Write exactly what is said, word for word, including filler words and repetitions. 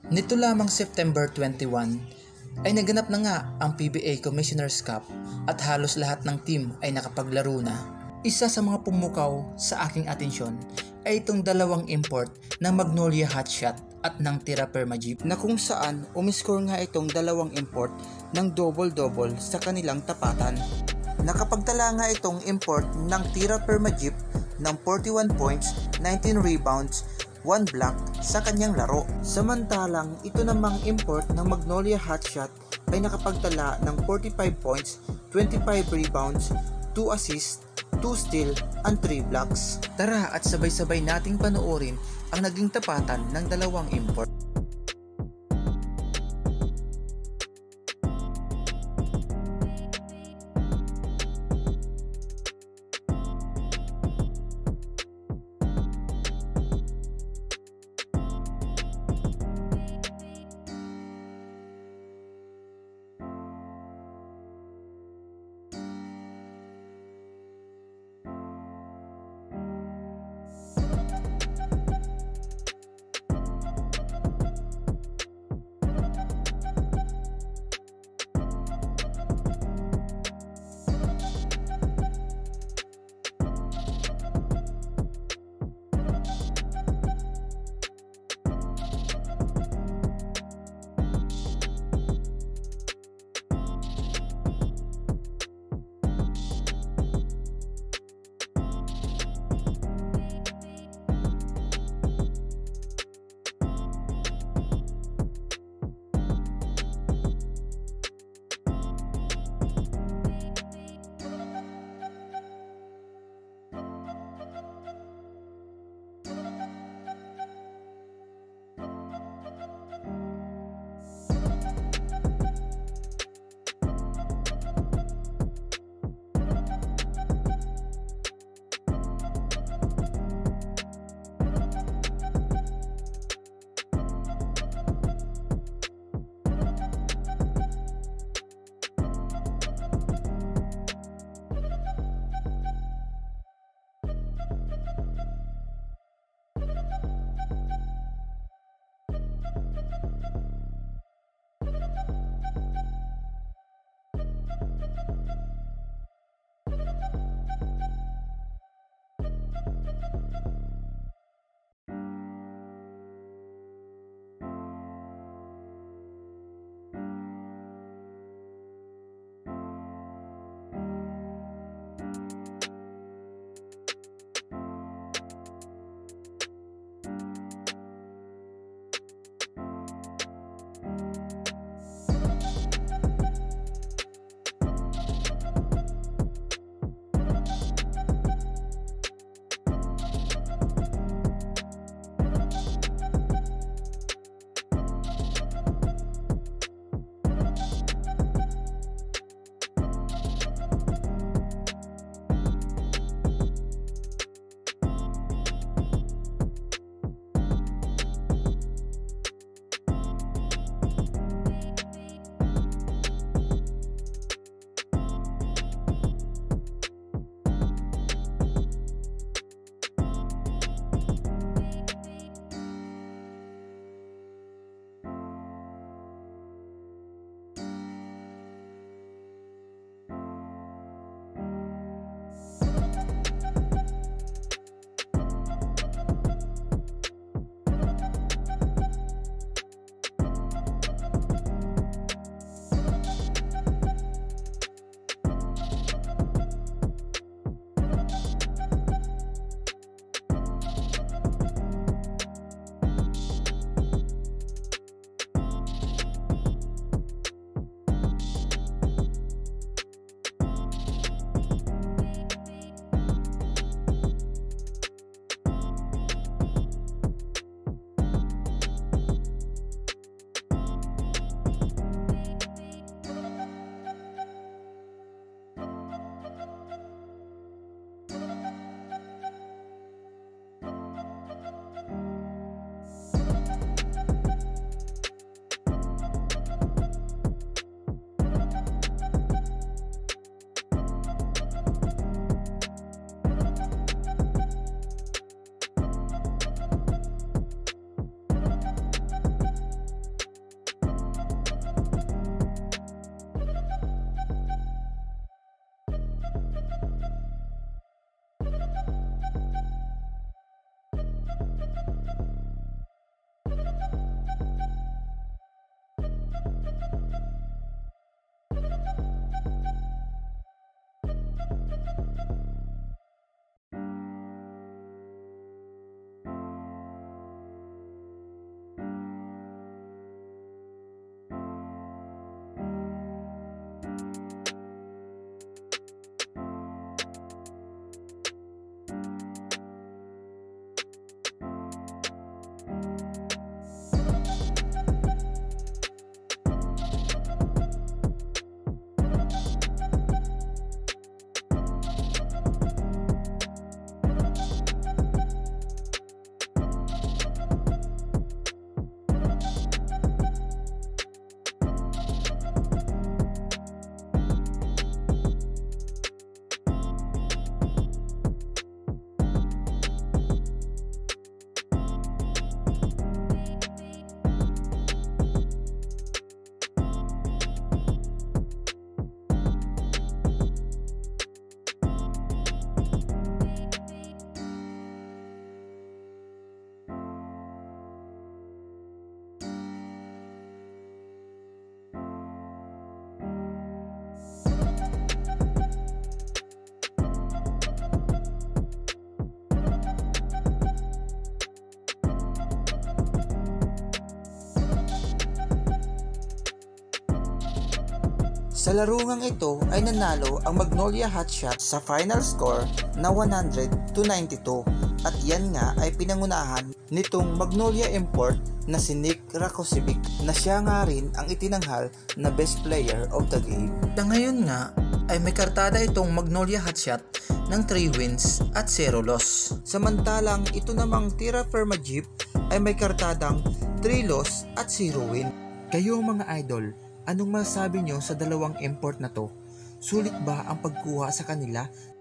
Nito lamang September twenty-one ay naganap na nga ang P B A Commissioner's Cup at halos lahat ng team ay nakapaglaro na. Isa sa mga pumukaw sa aking atensyon ay itong dalawang import ng Magnolia Hotshot at ng Tira Permagip na kung saan umiscore nga itong dalawang import ng double-double sa kanilang tapatan. Nakapagtala nga itong import ng Tira Permagip ng forty-one points, nineteen rebounds, one block sa kanyang laro. Samantalang ito namang import ng Magnolia Hotshot ay nakapagtala ng forty-five points, twenty-five rebounds, two assists, two steal, and three blocks. Tara at sabay-sabay nating panoorin ang naging tapatan ng dalawang import. Sa larungang ito ay nanalo ang Magnolia Hotshot sa final score na one hundred to ninety-two at yan nga ay pinangunahan nitong Magnolia import na si Nick Rakocevic na siya nga rin ang itinanghal na best player of the game. Na ngayon nga ay may kartada itong Magnolia Hotshot ng three wins at zero loss. Samantalang ito namang Terra Firma Jeep ay may kartadang three loss at zero win. Kayo mga idol, anong masasabi nyo sa dalawang import na to? Sulit ba ang pagkuha sa kanila